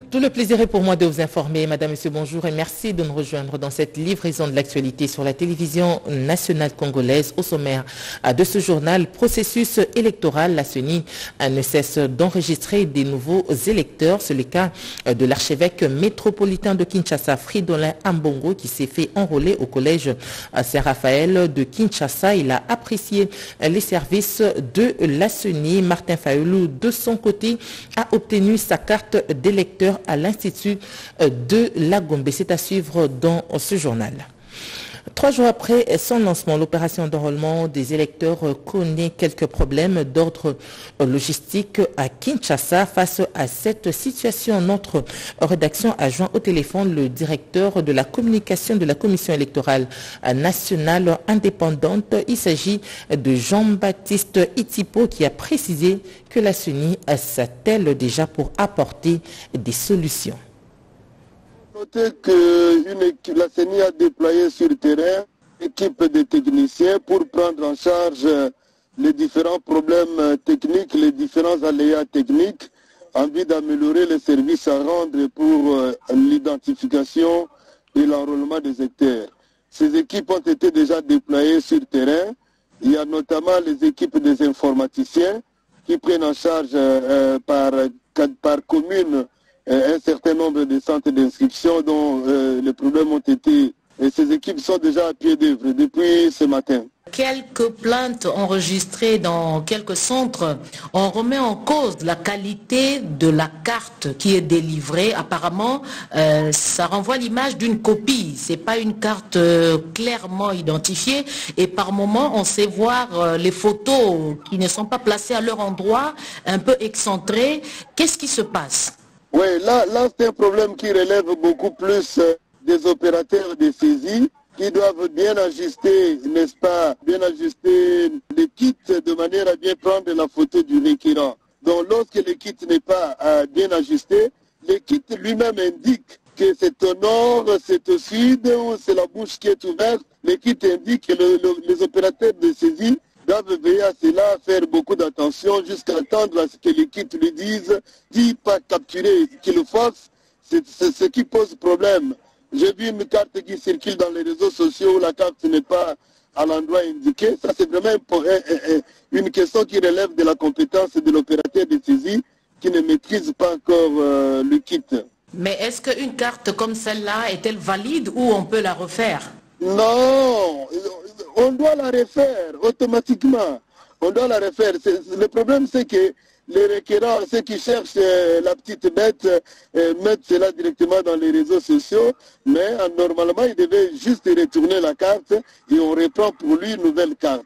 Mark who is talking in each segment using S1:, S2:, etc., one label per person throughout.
S1: Tout le plaisir est pour moi de vous informer. Madame, Monsieur, bonjour et merci de nous rejoindre dans cette livraison de l'actualité sur la télévision nationale congolaise. Au sommaire de ce journal, processus électoral, la CENI ne cesse d'enregistrer des nouveaux électeurs. C'est le cas de l'archevêque métropolitain de Kinshasa, Fridolin Ambongo, qui s'est fait enrôler au collège Saint-Raphaël de Kinshasa. Il a apprécié les services de la CENI. Martin Fayulu, de son côté, a obtenu sa carte d'électeur à l'Institut de la Gombe. C'est à suivre dans ce journal. 3 jours après son lancement, l'opération d'enrôlement des électeurs connaît quelques problèmes d'ordre logistique à Kinshasa. Face à cette situation, notre rédaction a joint au téléphone le directeur de la communication de la Commission électorale nationale indépendante. Il s'agit de Jean-Baptiste Itipo qui a précisé que la CENI s'attelle déjà pour apporter des solutions.
S2: Notez que la CENI a déployé sur le terrain une équipe de techniciens pour prendre en charge les différents problèmes techniques, les différents aléas techniques, en vue d'améliorer les services à rendre pour l'identification et l'enrôlement des électeurs. Ces équipes ont été déjà déployées sur le terrain. Il y a notamment les équipes des informaticiens qui prennent en charge par commune un certain nombre de centres d'inscription dont les problèmes ont été... Et ces équipes sont déjà à pied d'œuvre depuis ce matin.
S3: Quelques plaintes enregistrées dans quelques centres, on remet en cause la qualité de la carte qui est délivrée. Apparemment, ça renvoie l'image d'une copie. C'est pas une carte clairement identifiée. Et par moment, on sait voir les photos qui ne sont pas placées à leur endroit, un peu excentrées. Qu'est-ce qui se passe?
S2: Oui, là c'est un problème qui relève beaucoup plus des opérateurs de saisie qui doivent bien ajuster, n'est-ce pas, bien ajuster les kits de manière à bien prendre la photo du requérant. Donc lorsque le kit n'est pas bien ajusté, le kit lui-même indique que c'est au nord, c'est au sud ou c'est la bouche qui est ouverte. Le kit indique que les opérateurs de saisie doivent veiller à cela, faire beaucoup d'attention jusqu'à attendre à ce que l'équipe lui dise, dit pas capturer, qu'il le fasse, c'est ce qui pose problème. J'ai vu une carte qui circule dans les réseaux sociaux où la carte n'est pas à l'endroit indiqué. Ça, c'est vraiment une question qui relève de la compétence de l'opérateur de saisie qui ne maîtrise pas encore le kit.
S3: Mais est-ce qu'une carte comme celle-là est-elle valide ou on peut la refaire?
S2: Non, on doit la refaire automatiquement. On doit la refaire. Le problème, c'est que les requérants, ceux qui cherchent la petite bête, mettent cela directement dans les réseaux sociaux. Mais normalement, ils devaient juste retourner la carte et on reprend pour lui une nouvelle carte.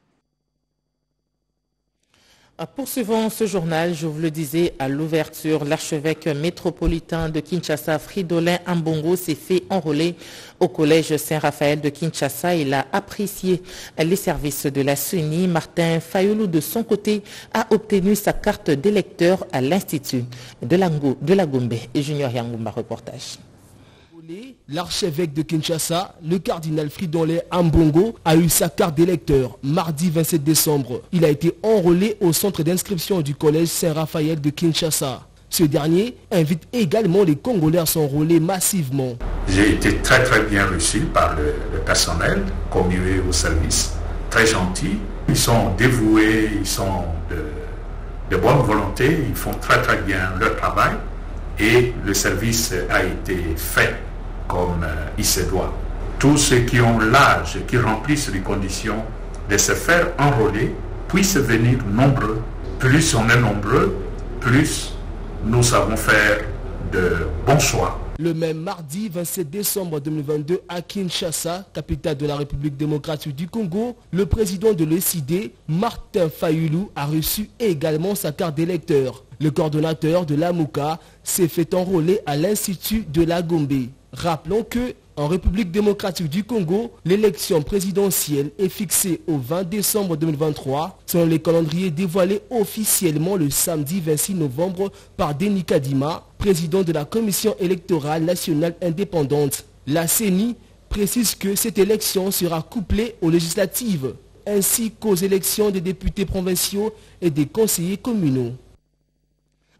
S1: Poursuivons ce journal, je vous le disais à l'ouverture, l'archevêque métropolitain de Kinshasa, Fridolin Ambongo, s'est fait enrôler au collège Saint-Raphaël de Kinshasa. Il a apprécié les services de la CENI. Martin Fayulu, de son côté, a obtenu sa carte d'électeur à l'Institut de la Gombe. Et Junior Yangumba, reportage.
S4: L'archevêque de Kinshasa, le cardinal Fridolin Ambongo, a eu sa carte d'électeur mardi 27 décembre. Il a été enrôlé au centre d'inscription du collège Saint-Raphaël de Kinshasa. Ce dernier invite également les Congolais à s'enrôler massivement.
S5: J'ai été très bien reçu par le personnel commué au service. Très gentils, ils sont dévoués, ils sont de bonne volonté, ils font très bien leur travail et le service a été fait comme il se doit. Tous ceux qui ont l'âge, qui remplissent les conditions de se faire enrôler, puissent venir nombreux. Plus on est nombreux, plus nous savons faire de bons choix.
S4: Le même mardi 27 décembre 2022 à Kinshasa, capitale de la République démocratique du Congo, le président de l'ECD, Martin Fayulu, a reçu également sa carte d'électeur. Le coordonnateur de l'AMUCA s'est fait enrôler à l'Institut de la Gombe. Rappelons que, en République démocratique du Congo, l'élection présidentielle est fixée au 20 décembre 2023, selon les calendriers dévoilés officiellement le samedi 26 novembre par Denis Kadima, président de la Commission électorale nationale indépendante. La CENI précise que cette élection sera couplée aux législatives, ainsi qu'aux élections des députés provinciaux et des conseillers communaux.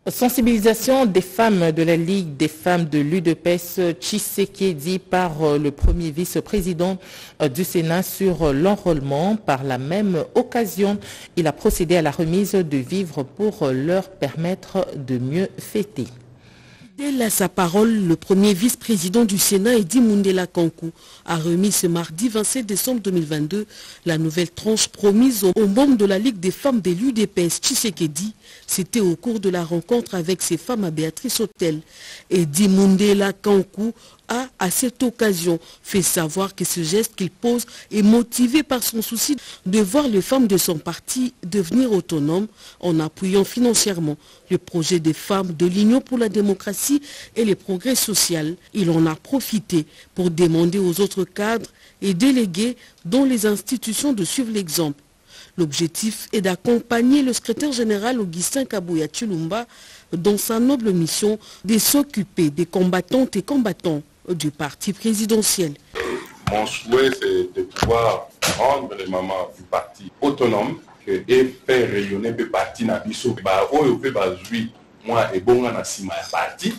S1: Sensibilisation des femmes de la Ligue des femmes de l'UDPS Tshisekedi par le premier vice-président du Sénat sur l'enrôlement. Par la même occasion, il a procédé à la remise de vivres pour leur permettre de mieux fêter.
S6: Dès sa parole, le premier vice-président du Sénat, Edi Mundela Kankou, a remis ce mardi 27 décembre 2022 la nouvelle tranche promise aux membres de la Ligue des femmes de l'UDPS Tshisekedi. C'était au cours de la rencontre avec ces femmes à Béatrice Hôtel. Edi Mundela Kankou a, à cette occasion, fait savoir que ce geste qu'il pose est motivé par son souci de voir les femmes de son parti devenir autonomes en appuyant financièrement le projet des femmes de l'Union pour la démocratie et le progrès social. Il en a profité pour demander aux autres cadres et délégués dans les institutions de suivre l'exemple. L'objectif est d'accompagner le secrétaire général Augustin Kabouya Tshilumba dans sa noble mission de s'occuper des combattantes et combattants du parti présidentiel.
S7: Mon souhait, c'est de pouvoir rendre les mamans du parti autonomes et faire rayonner le parti Nabiso. Moi, et bon, on a six parti.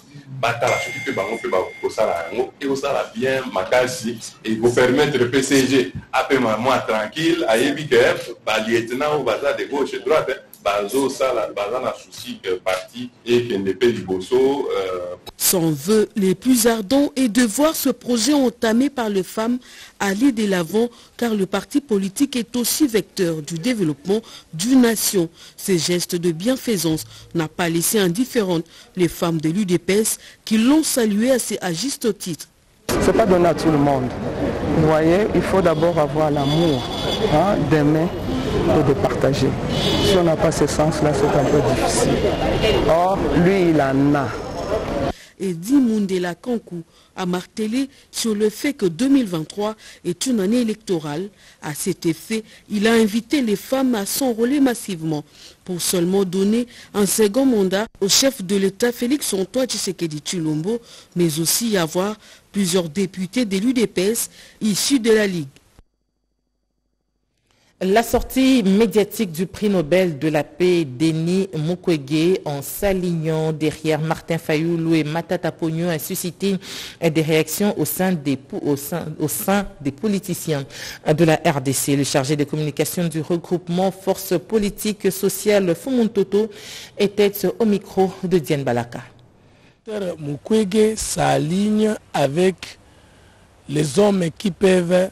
S7: Et il faut permettre le PCG à moi tranquille, à Yébike, lieutenant au bazar de gauche et droite, bazo ça, bazar souci parti et qui ne paye du bosso.
S6: Son vœu les plus ardents est de voir ce projet entamé par les femmes aller de l'avant, car le parti politique est aussi vecteur du développement d'une nation. Ces gestes de bienfaisance n'a pas laissé indifférentes les femmes de l'UDPS qui l'ont salué à juste titre.
S8: Ce n'est pas donné à tout le monde. Vous voyez, il faut d'abord avoir l'amour, d'aimer et de partager. Si on n'a pas ce sens-là, c'est un peu difficile. Or, lui, il en a.
S6: Edi Mundela Kankou a martelé sur le fait que 2023 est une année électorale. À cet effet, il a invité les femmes à s'enrôler massivement pour seulement donner un second mandat au chef de l'État Félix-Antoine Tshisekedi Tshilombo, mais aussi avoir plusieurs députés de l'UDPS issus de la Ligue.
S1: La sortie médiatique du prix Nobel de la paix Denis Mukwege en s'alignant derrière Martin Fayulu et Matata Ponyo a suscité des réactions au sein des politiciens de la RDC. Le chargé de communication du regroupement Force politique sociale Fumuntoto était au micro de Diane Balaka.
S9: Mukwege s'aligne avec les hommes qui peuvent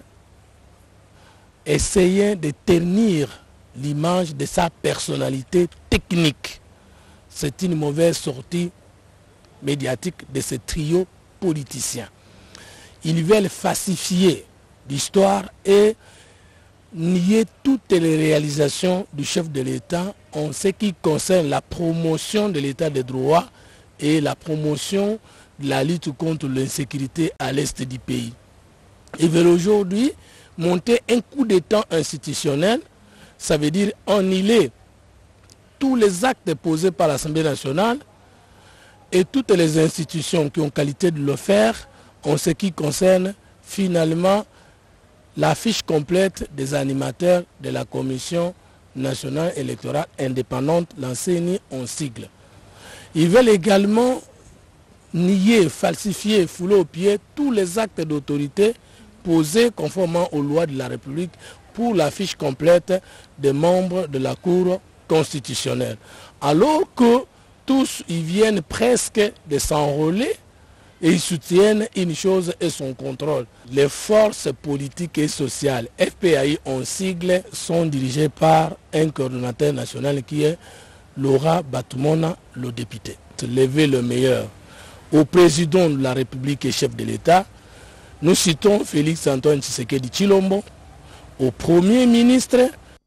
S9: essayer de tenir l'image de sa personnalité technique. C'est une mauvaise sortie médiatique de ce trio politicien. Ils veulent falsifier l'histoire et nier toutes les réalisations du chef de l'État en ce qui concerne la promotion de l'État de droit et la promotion de la lutte contre l'insécurité à l'est du pays. Ils veulent aujourd'hui monter un coup d'État institutionnel, ça veut dire annuler tous les actes posés par l'Assemblée nationale et toutes les institutions qui ont qualité de le faire en ce qui concerne finalement la fiche complète des animateurs de la Commission nationale électorale indépendante, l'ANSENI en sigle. Ils veulent également nier, falsifier, fouler aux pieds tous les actes d'autorité posés conformément aux lois de la République pour la fiche complète des membres de la Cour constitutionnelle. Alors que tous ils viennent presque de s'enrôler et ils soutiennent une chose et son contrôle. Les forces politiques et sociales, FPAI en sigle, sont dirigées par un coordonnateur national qui est Laura Batumona, le député. Lever le meilleur au président de la République et chef de l'État. Nous citons Félix-Antoine Tshisekedi Tshilombo, au Premier ministre.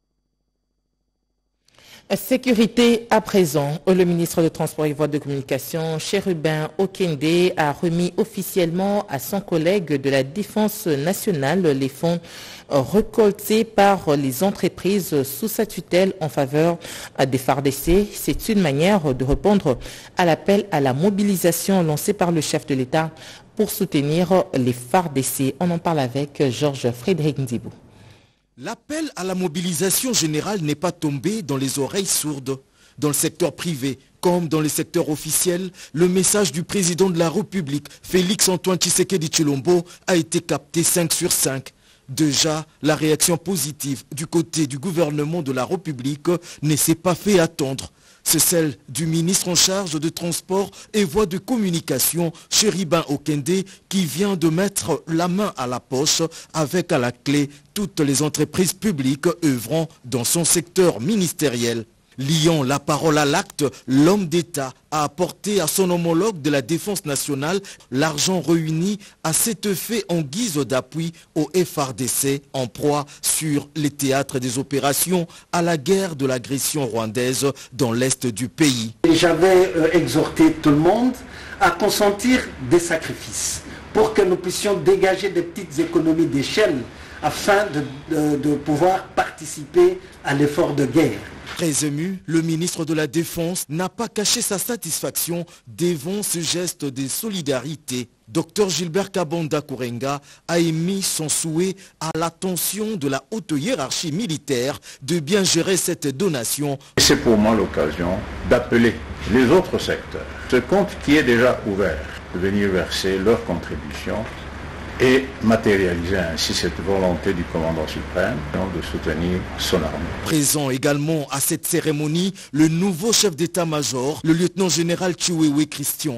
S1: Sécurité à présent, le ministre des Transports et Voies de Communication, Chérubin Okende, a remis officiellement à son collègue de la Défense nationale les fonds récoltés par les entreprises sous sa tutelle en faveur des FARDC. C'est une manière de répondre à l'appel à la mobilisation lancé par le chef de l'État pour soutenir les FARDC. On en parle avec Georges Frédéric Ndibou.
S10: L'appel à la mobilisation générale n'est pas tombé dans les oreilles sourdes. Dans le secteur privé comme dans le secteur officiel, le message du président de la République, Félix-Antoine Tshisekedi Tshilombo, a été capté 5 sur 5. Déjà, la réaction positive du côté du gouvernement de la République ne s'est pas fait attendre. C'est celle du ministre en charge de transport et voies de communication, Chéribin Okende, qui vient de mettre la main à la poche avec à la clé toutes les entreprises publiques œuvrant dans son secteur ministériel. Liant la parole à l'acte, l'homme d'État a apporté à son homologue de la Défense nationale l'argent réuni à cet effet en guise d'appui au FARDC en proie sur les théâtres des opérations à la guerre de l'agression rwandaise dans l'est du pays.
S11: J'avais exhorté tout le monde à consentir des sacrifices pour que nous puissions dégager des petites économies d'échelle afin de pouvoir participer à l'effort de guerre.
S10: Très ému, le ministre de la Défense n'a pas caché sa satisfaction devant ce geste de solidarité. Dr Gilbert Kabonda Kourenga a émis son souhait à l'attention de la haute hiérarchie militaire de bien gérer cette donation.
S12: C'est pour moi l'occasion d'appeler les autres secteurs, ce compte qui est déjà ouvert, de venir verser leur contribution et matérialiser ainsi cette volonté du commandant suprême de soutenir son armée.
S10: Présent également à cette cérémonie, le nouveau chef d'état-major, le lieutenant-général Chiwewe Christian.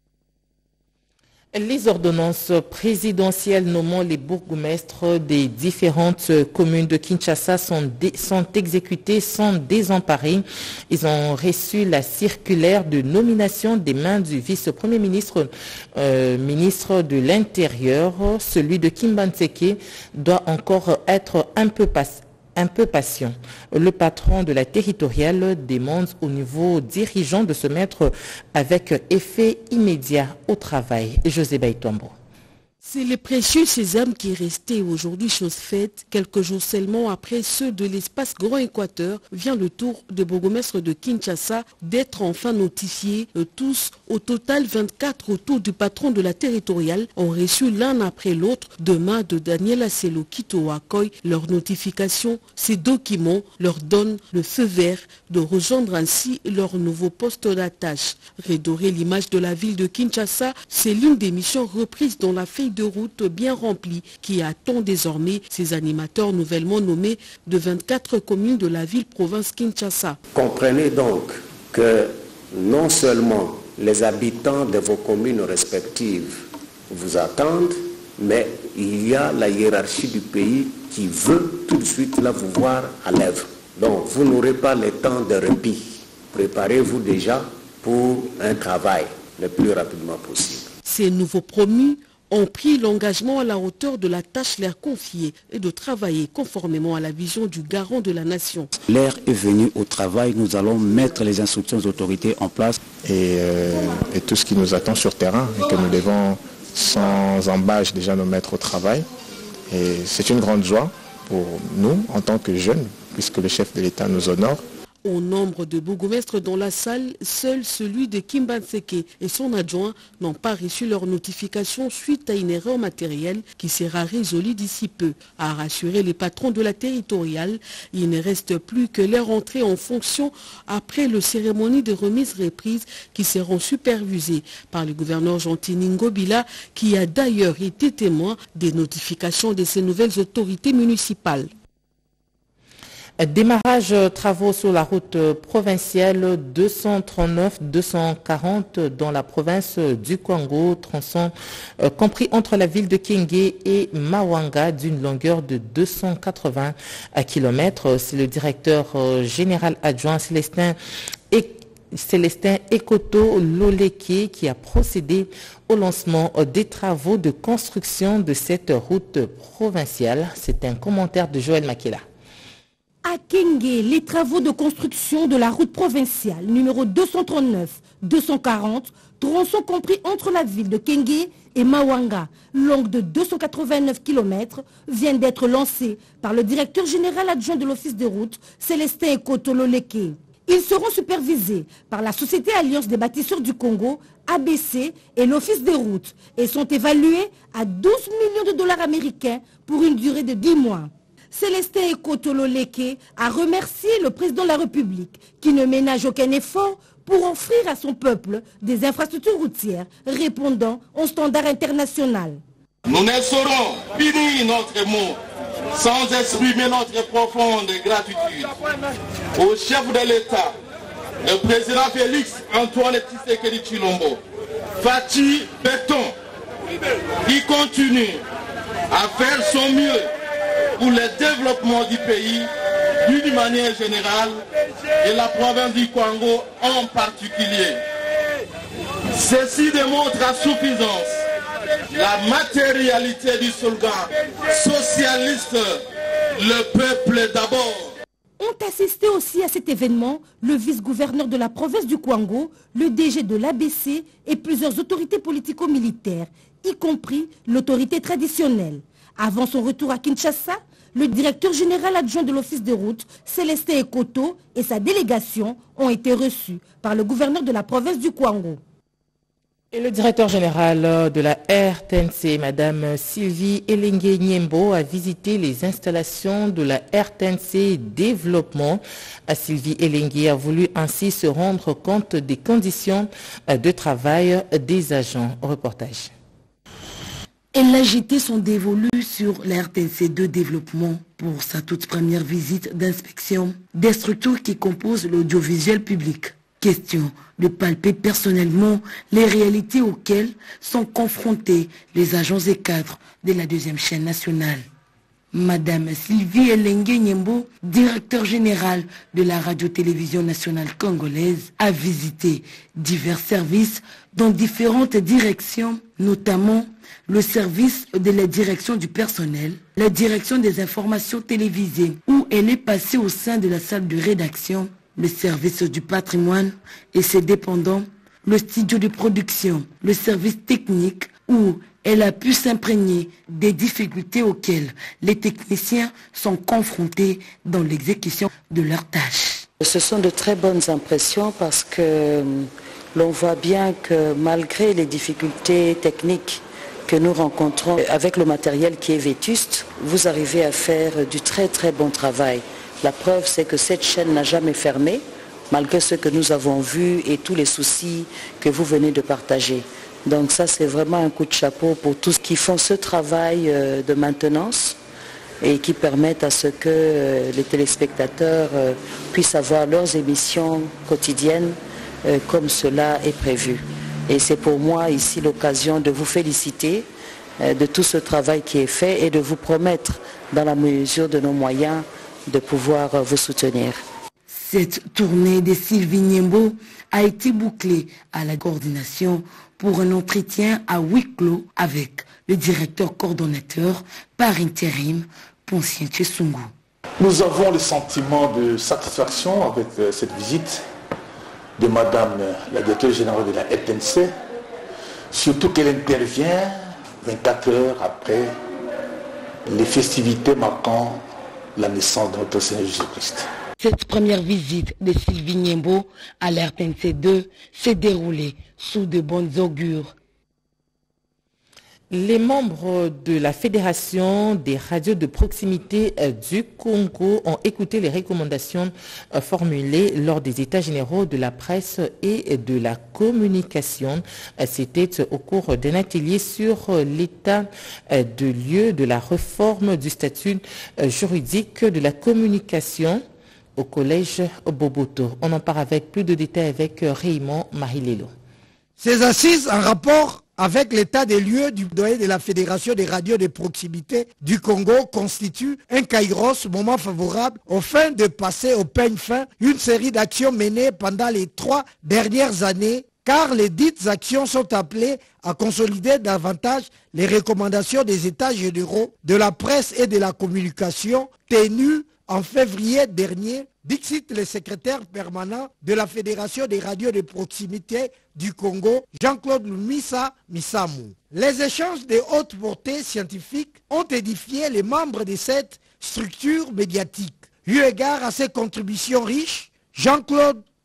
S1: Les ordonnances présidentielles nommant les bourgmestres des différentes communes de Kinshasa sont exécutées sans désemparer. Ils ont reçu la circulaire de nomination des mains du vice-premier ministre, ministre de l'Intérieur. Celui de Kimbantseke doit encore être un peu patient. Le patron de la territoriale demande au niveau dirigeant de se mettre avec effet immédiat au travail. José Baïtombo.
S6: C'est le précieux sésame qui est resté aujourd'hui chose faite. Quelques jours seulement après ceux de l'espace Grand Équateur, vient le tour de bourgmestre de Kinshasa d'être enfin notifiés. Tous, au total 24 autour du patron de la territoriale, ont reçu l'un après l'autre de main de Daniel Asselo Kito Akoy leur notification. Ces documents leur donnent le feu vert de rejoindre ainsi leur nouveau poste d'attache. Redorer l'image de la ville de Kinshasa, c'est l'une des missions reprises dans la feuille de route bien remplie qui attend désormais ces animateurs nouvellement nommés de 24 communes de la ville-province Kinshasa.
S11: Comprenez donc que non seulement les habitants de vos communes respectives vous attendent, mais il y a la hiérarchie du pays qui veut tout de suite là vous voir à l'œuvre. Donc vous n'aurez pas le temps de répit. Préparez-vous déjà pour un travail le plus rapidement possible.
S6: Ces nouveaux promus ont pris l'engagement à la hauteur de la tâche leur confiée et de travailler conformément à la vision du garant de la nation.
S13: L'heure est venue au travail, nous allons mettre les instructions aux autorités en place.
S14: Et tout ce qui nous attend sur terrain et que nous devons sans embâche déjà nous mettre au travail. Et c'est une grande joie pour nous en tant que jeunes, puisque le chef de l'État nous honore.
S6: Au nombre de bourgmestres dans la salle, seul celui de Kimbantseke et son adjoint n'ont pas reçu leur notification suite à une erreur matérielle qui sera résolue d'ici peu. À rassurer les patrons de la territoriale, il ne reste plus que leur entrée en fonction après le cérémonie de remise-reprise qui seront supervisées par le gouverneur Jean-Tini Ngobila qui a d'ailleurs été témoin des notifications de ces nouvelles autorités municipales.
S1: Démarrage travaux sur la route provinciale 239-240 dans la province du Congo, tronçon compris entre la ville de Kenge et Mawanga d'une longueur de 280 km. C'est le directeur général adjoint Célestin Ekoto Loleke qui a procédé au lancement des travaux de construction de cette route provinciale. C'est un commentaire de Joël Makela.
S15: À Kenge, les travaux de construction de la route provinciale numéro 239-240, tronçon compris entre la ville de Kenge et Mawanga, longue de 289 km, viennent d'être lancés par le directeur général adjoint de l'Office des routes, Célestin Ekoto Loleke. Ils seront supervisés par la Société Alliance des bâtisseurs du Congo, ABC, et l'Office des routes et sont évalués à 12 millions de dollars américains pour une durée de 10 mois. Célestin Ekotolo-Leke a remercié le président de la République qui ne ménage aucun effort pour offrir à son peuple des infrastructures routières répondant aux standards internationaux.
S16: Nous ne saurons finir notre mot sans exprimer notre profonde gratitude au chef de l'État, le président Félix Antoine Tshisekedi Tshilombo, Fatih Béton, qui continue à faire son mieux pour le développement du pays d'une manière générale et la province du Congo en particulier. Ceci démontre à suffisance la matérialité du slogan socialiste, le peuple d'abord.
S15: Ont assisté aussi à cet événement le vice-gouverneur de la province du Kwango, le DG de l'ABC et plusieurs autorités politico-militaires, y compris l'autorité traditionnelle. Avant son retour à Kinshasa, le directeur général adjoint de l'Office des routes, Célestin Ekoto, et sa délégation ont été reçus par le gouverneur de la province du Kwango.
S1: Et le directeur général de la RTNC, Madame Sylvie Elengue Nyembo, a visité les installations de la RTNC Développement. Sylvie Elengue a voulu ainsi se rendre compte des conditions de travail des agents. Reportage.
S17: Elle a jeté son dévolu sur la RTNC2 Développement pour sa toute première visite d'inspection des structures qui composent l'audiovisuel public. Question de palper personnellement les réalités auxquelles sont confrontés les agents et cadres de la deuxième chaîne nationale. Madame Sylvie Elengue Nyembo, directeur général de la radio-télévision nationale congolaise, a visité divers services dans différentes directions, notamment le service de la direction du personnel, la direction des informations télévisées, où elle est passée au sein de la salle de rédaction, le service du patrimoine et ses dépendants, le studio de production, le service technique, où elle a pu s'imprégner des difficultés auxquelles les techniciens sont confrontés dans l'exécution de leurs tâches.
S18: Ce sont de très bonnes impressions parce que l'on voit bien que malgré les difficultés techniques que nous rencontrons avec le matériel qui est vétuste, vous arrivez à faire du très très bon travail. La preuve, c'est que cette chaîne n'a jamais fermé, malgré ce que nous avons vu et tous les soucis que vous venez de partager. Donc ça, c'est vraiment un coup de chapeau pour tous qui font ce travail de maintenance et qui permettent à ce que les téléspectateurs puissent avoir leurs émissions quotidiennes comme cela est prévu. Et c'est pour moi ici l'occasion de vous féliciter de tout ce travail qui est fait et de vous promettre, dans la mesure de nos moyens, de pouvoir vous soutenir.
S17: Cette tournée de Sylvie Nyembo a été bouclée à la coordination pour un entretien à huis clos avec le directeur coordonnateur par intérim, Poncien Tchesungu.
S19: Nous avons le sentiment de satisfaction avec cette visite de Madame la directrice générale de la RTNC, surtout qu'elle intervient 24 heures après les festivités marquant la naissance de notre Seigneur Jésus-Christ.
S17: Cette première visite de Sylvie Nyembo à l'RTNC2 s'est déroulée sous de bonnes augures.
S1: Les membres de la Fédération des radios de proximité du Congo ont écouté les recommandations formulées lors des États généraux de la presse et de la communication. C'était au cours d'un atelier sur l'état de lieu de la réforme du statut juridique de la communication au collège Boboto. On en parle avec plus de détails avec Raymond Marilelo.
S20: Ces assises en rapport avec l'état des lieux du doyen de la Fédération des radios de proximité du Congo constituent un kairos, moment favorable aux fins de passer au peigne fin une série d'actions menées pendant les 3 dernières années, car les dites actions sont appelées à consolider davantage les recommandations des États généraux de la presse et de la communication tenus en février dernier, dixit le secrétaire permanent de la Fédération des radios de proximité du Congo, Jean-Claude Lumisa Misamou. Les échanges de haute portée scientifique ont édifié les membres de cette structure médiatique. Eu égard à ses contributions riches, Jean-Claude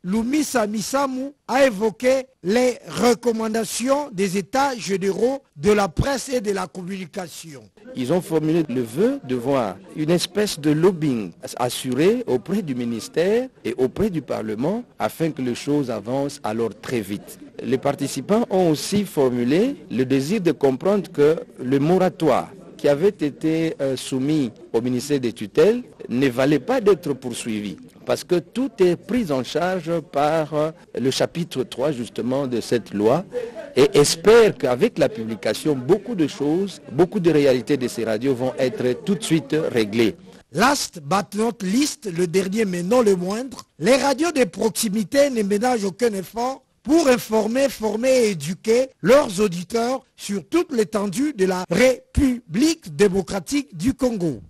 S20: Lumisa Misamu a évoqué les recommandations des États généraux de la presse et de la communication.
S21: Ils ont formulé le vœu de voir une espèce de lobbying assuré auprès du ministère et auprès du Parlement afin que les choses avancent alors très vite. Les participants ont aussi formulé le désir de comprendre que le moratoire qui avait été soumis au ministère des tutelles ne valait pas d'être poursuivi parce que tout est pris en charge par le chapitre 3 justement de cette loi et espère qu'avec la publication, beaucoup de choses, beaucoup de réalités de ces radios vont être tout de suite réglées.
S20: Last but not least, le dernier mais non le moindre, les radios de proximité ne ménagent aucun effort pour informer, former et éduquer leurs auditeurs sur toute l'étendue de la République démocratique du Congo.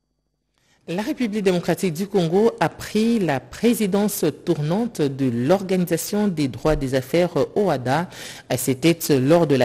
S1: La République démocratique du Congo a pris la présidence tournante de l'Organisation des droits des affaires OHADA. C'était lors de la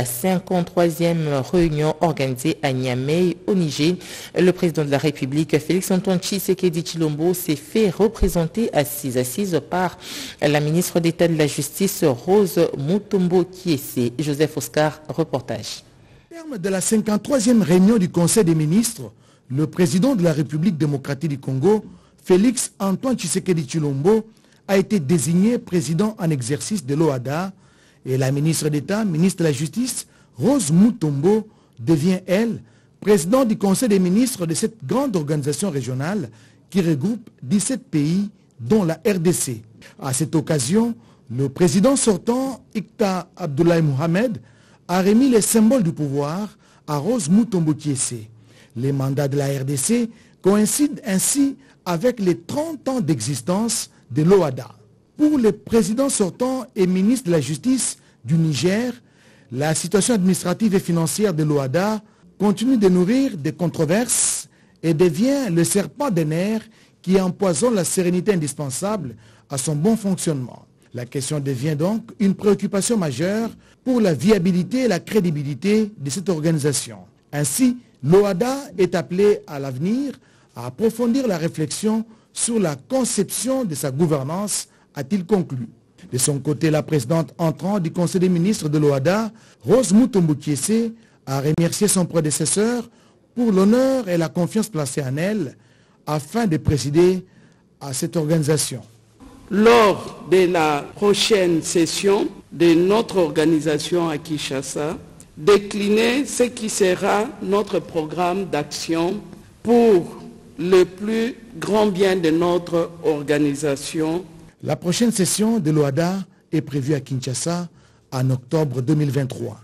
S1: 53e réunion organisée à Niamey, au Niger. Le président de la République, Félix-Antoine Tshisekedi Tshilombo, s'est fait représenter à ses assises par la ministre d'État de la Justice, Rose Mutombo Kiese. Joseph Oscar, reportage.
S22: Au terme de la 53e réunion du Conseil des ministres, le président de la République démocratique du Congo, Félix-Antoine Tshisekedi Tshilombo, a été désigné président en exercice de l'OHADA et la ministre d'État, ministre de la Justice, Rose Mutombo, devient, elle, président du Conseil des ministres de cette grande organisation régionale qui regroupe 17 pays, dont la RDC. À cette occasion, le président sortant, Icta Abdoulaye Mohamed, a remis les symboles du pouvoir à Rose Mutombo Kiese. Les mandats de la RDC coïncident ainsi avec les 30 ans d'existence de l'OHADA. Pour le président sortant et ministre de la Justice du Niger, la situation administrative et financière de l'OHADA continue de nourrir des controverses et devient le serpent de nerfs qui empoisonne la sérénité indispensable à son bon fonctionnement. La question devient donc une préoccupation majeure pour la viabilité et la crédibilité de cette organisation. Ainsi, l'OHADA est appelé à l'avenir à approfondir la réflexion sur la conception de sa gouvernance, a-t-il conclu. De son côté, la présidente entrante du Conseil des ministres de l'OHADA, Rose Mutombo Kiese, a remercié son prédécesseur pour l'honneur et la confiance placée en elle afin de présider à cette organisation.
S23: Lors de la prochaine session de notre organisation à Kinshasa, décliner ce qui sera notre programme d'action pour le plus grand bien de notre organisation.
S22: La prochaine session de l'OHADA est prévue à Kinshasa en octobre 2023.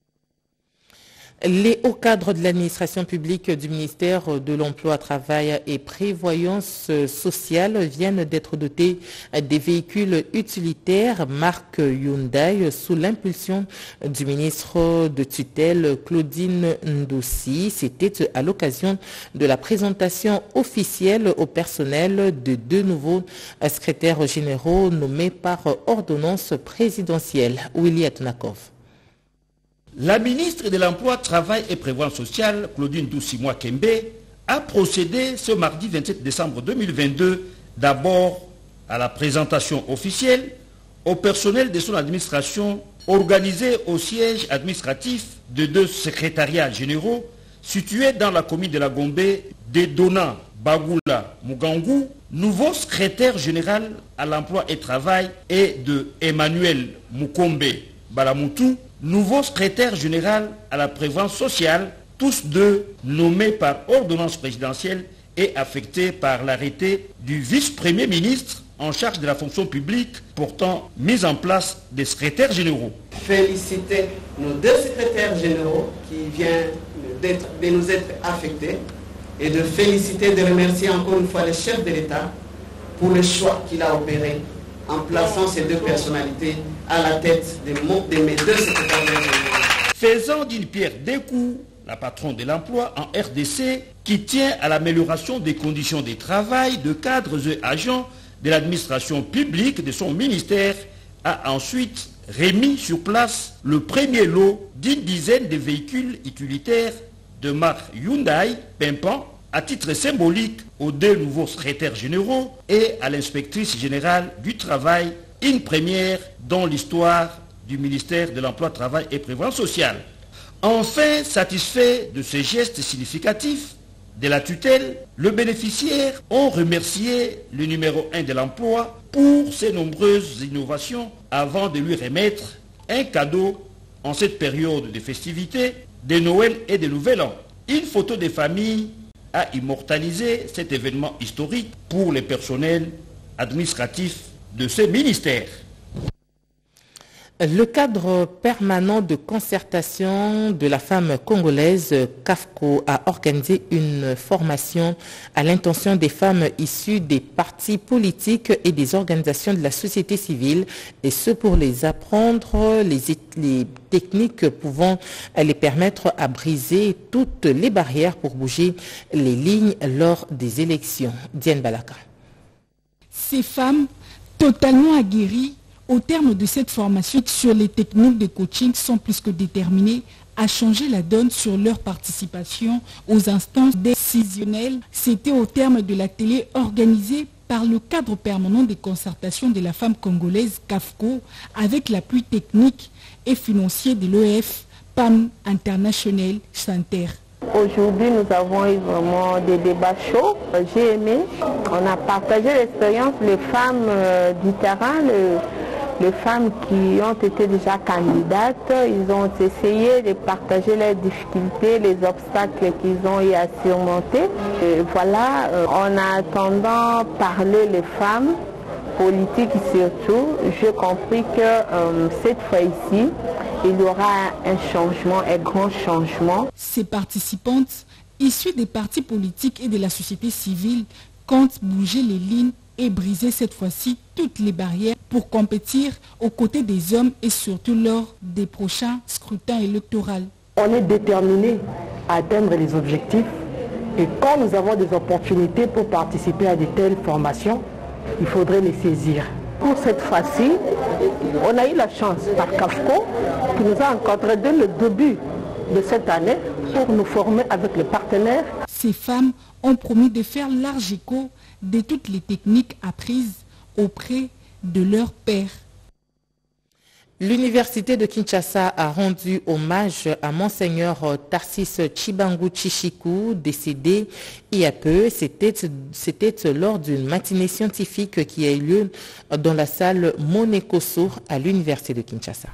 S1: Les hauts cadres de l'administration publique du ministère de l'Emploi, Travail et Prévoyance sociale viennent d'être dotés des véhicules utilitaires marque Hyundai sous l'impulsion du ministre de tutelle Claudine Ndoussi. C'était à l'occasion de la présentation officielle au personnel de 2 nouveaux secrétaires généraux nommés par ordonnance présidentielle. Willy Atunakov.
S24: La ministre de l'Emploi, Travail et Prévoyance sociale, Claudine Ndoussi Mwakembe, a procédé ce mardi 27 décembre 2022 d'abord à la présentation officielle au personnel de son administration organisé au siège administratif de 2 secrétariats généraux situés dans la commune de la Gombe, d'Edona Bagula Mugangu, nouveau secrétaire général à l'Emploi et Travail, et de Emmanuel Mukombe Balamutu, nouveau secrétaire général à la prévoyance sociale, tous 2 nommés par ordonnance présidentielle et affectés par l'arrêté du vice-premier ministre en charge de la fonction publique portant mise en place des secrétaires généraux.
S25: Féliciter nos 2 secrétaires généraux qui viennent de nous être affectés et de féliciter, de remercier encore une fois le chef de l'État pour le choix qu'il a opéré en plaçant ces 2 personnalités à la tête de mes 2 secrétaires généraux.
S24: Faisant d'une pierre 2 coups, la patronne de l'emploi en RDC, qui tient à l'amélioration des conditions de travail de cadres et agents de l'administration publique de son ministère, a ensuite remis sur place le premier lot d'1 dizaine de véhicules utilitaires de marque Hyundai pimpant à titre symbolique aux 2 nouveaux secrétaires généraux et à l'inspectrice générale du travail, une première dans l'histoire du ministère de l'Emploi, Travail et Prévoyance sociale. Enfin, satisfait de ce geste significatif de la tutelle, le bénéficiaire a remercié le numéro 1 de l'emploi pour ses nombreuses innovations avant de lui remettre un cadeau en cette période de festivités, de Noël et de Nouvel An. Une photo de famille a immortalisé cet événement historique pour les personnels administratifs de ce ministère.
S1: Le cadre permanent de concertation de la femme congolaise, CAFCO, a organisé une formation à l'intention des femmes issues des partis politiques et des organisations de la société civile, et ce pour les apprendre les techniques pouvant les permettre à briser toutes les barrières pour bouger les lignes lors des élections. Diane Balaka.
S2: Ces femmes totalement aguerries au terme de cette formation sur les techniques de coaching sont plus que déterminées à changer la donne sur leur participation aux instances décisionnelles. C'était au terme de l'atelier organisé par le cadre permanent de concertation de la femme congolaise CAFCO avec l'appui technique et financier de l'EF PAM International Center.
S3: Aujourd'hui, nous avons eu vraiment des débats chauds. J'ai aimé. On a partagé l'expérience, les femmes du terrain, les femmes qui ont été déjà candidates. Ils ont essayé de partager leurs difficultés, les obstacles qu'ils ont eu à surmonter. Et voilà, en attendant parler les femmes, politiques surtout, j'ai compris que cette fois-ci, il y aura un changement, un grand changement.
S2: Ces participantes, issues des partis politiques et de la société civile, comptent bouger les lignes et briser cette fois-ci toutes les barrières pour compétir aux côtés des hommes et surtout lors des prochains scrutins électoraux.
S4: On est déterminé à atteindre les objectifs et quand nous avons des opportunités pour participer à de telles formations, il faudrait les saisir. Pour cette fois-ci, on a eu la chance par CAFCO qui nous a encadrés dès le début de cette année pour nous former avec les partenaires.
S2: Ces femmes ont promis de faire large écho de toutes les techniques apprises auprès de leurs pairs.
S1: L'université de Kinshasa a rendu hommage à Monseigneur Tarsis Chibangu Chichiku, décédé il y a peu. C'était lors d'une matinée scientifique qui a eu lieu dans la salle Monekoso à l'université de Kinshasa.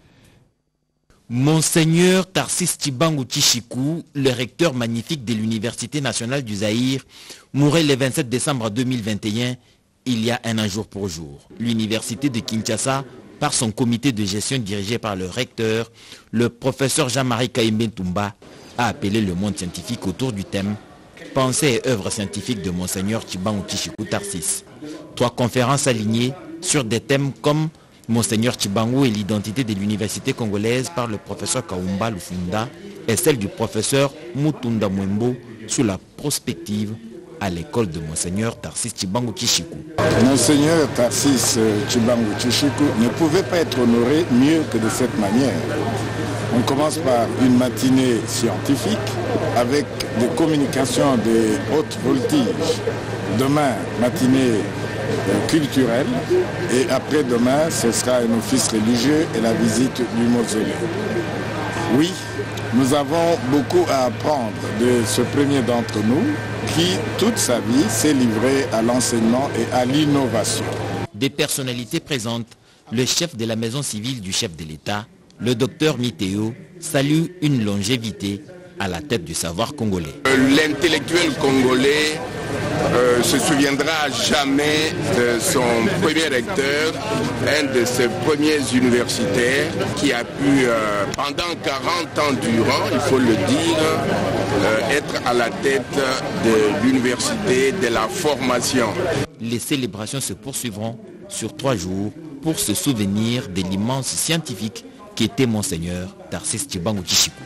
S5: Monseigneur Tarsis Chibangu Chichiku, le recteur magnifique de l'Université nationale du Zaïre, mourait le 27 décembre 2021, il y a un an jour pour jour. L'Université de Kinshasa, par son comité de gestion dirigé par le recteur, le professeur Jean-Marie Kaïmbe Toumba, a appelé le monde scientifique autour du thème « Pensée et œuvres scientifiques de Monseigneur Chibangu Chichiku Tarsis ». 3 conférences alignées sur des thèmes comme Monseigneur Chibangu et l'identité de l'université congolaise par le professeur Kaumba Lufunda et celle du professeur Mutunda Mwembo sous la prospective à l'école de Monseigneur Tarsis Chibangu Chichiku.
S7: Monseigneur Tarsis Chibangu Chichiku ne pouvait pas être honoré mieux que de cette manière. On commence par une matinée scientifique avec des communications de haute voltige. Demain, matinée culturelle et après-demain, ce sera un office religieux et la visite du mausolée. Oui, nous avons beaucoup à apprendre de ce premier d'entre nous qui, toute sa vie, s'est livré à l'enseignement et à l'innovation.
S5: Des personnalités présentes, le chef de la maison civile du chef de l'État, le docteur Miteo, salue une longévité à la tête du savoir congolais.
S26: L'intellectuel congolais se souviendra jamais de son premier recteur, un de ses premiers universitaires qui a pu, pendant 40 ans durant, il faut le dire, être à la tête de l'université, de la formation.
S5: Les célébrations se poursuivront sur 3 jours pour se souvenir de l'immense scientifique qui était Monseigneur Tarsis Chibangu Chichiku.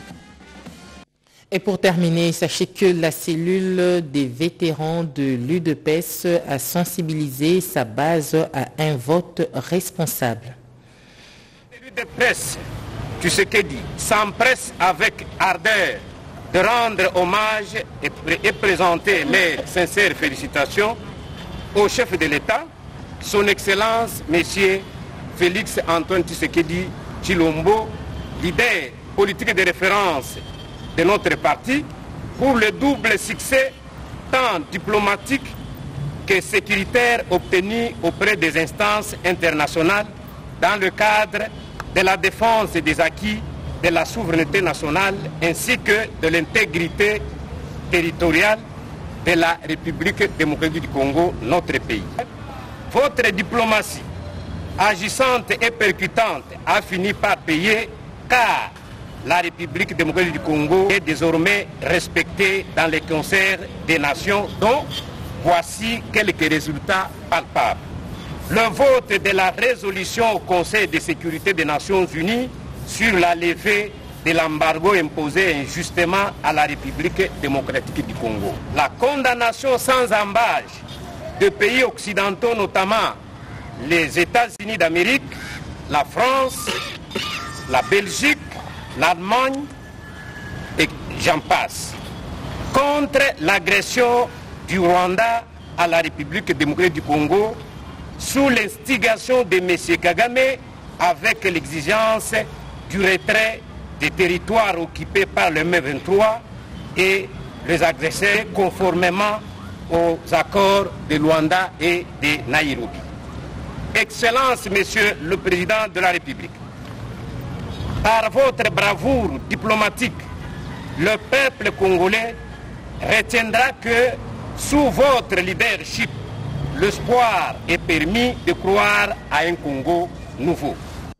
S1: Et pour terminer, sachez que la cellule des vétérans de l'UDPS a sensibilisé sa base à un vote responsable.
S27: L'UDPS, Tshisekedi, s'empresse avec ardeur de rendre hommage et présenter mes sincères félicitations au chef de l'État, son Excellence, Monsieur Félix Antoine Tshisekedi Tshilombo, leader politique de référence de notre parti, pour le double succès tant diplomatique que sécuritaire obtenu auprès des instances internationales dans le cadre de la défense des acquis de la souveraineté nationale ainsi que de l'intégrité territoriale de la République démocratique du Congo, notre pays. Votre diplomatie, agissante et percutante, a fini par payer car la République démocratique du Congo est désormais respectée dans les concerts des nations, dont voici quelques résultats palpables. Le vote de la résolution au Conseil de sécurité des Nations Unies sur la levée de l'embargo imposé injustement à la République démocratique du Congo. La condamnation sans embâche de pays occidentaux, notamment les États-Unis d'Amérique, la France, la Belgique, l'Allemagne et j'en passe, contre l'agression du Rwanda à la République démocratique du Congo sous l'instigation de M. Kagame avec l'exigence du retrait des territoires occupés par le M23 et les agresseurs conformément aux accords de Luanda et de Nairobi. Excellence, Monsieur le Président de la République, par votre bravoure diplomatique, le peuple congolais retiendra que sous votre leadership, l'espoir est permis de croire à un Congo nouveau.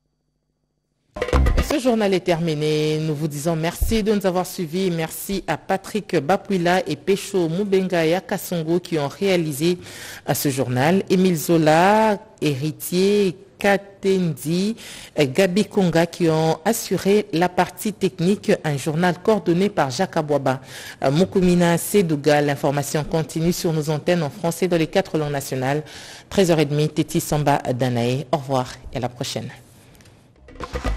S1: Ce journal est terminé. Nous vous disons merci de nous avoir suivis. Merci à Patrick Bapouila et Pécho Moubenga Kassongo qui ont réalisé ce journal. Émile Zola, héritier, Katendi, Gabi Konga qui ont assuré la partie technique, un journal coordonné par Jacques Abouaba. Moukoumina Sedouga, l'information continue sur nos antennes en français dans les 4 langues nationales. 13h30, Téti Samba Danae. Au revoir et à la prochaine.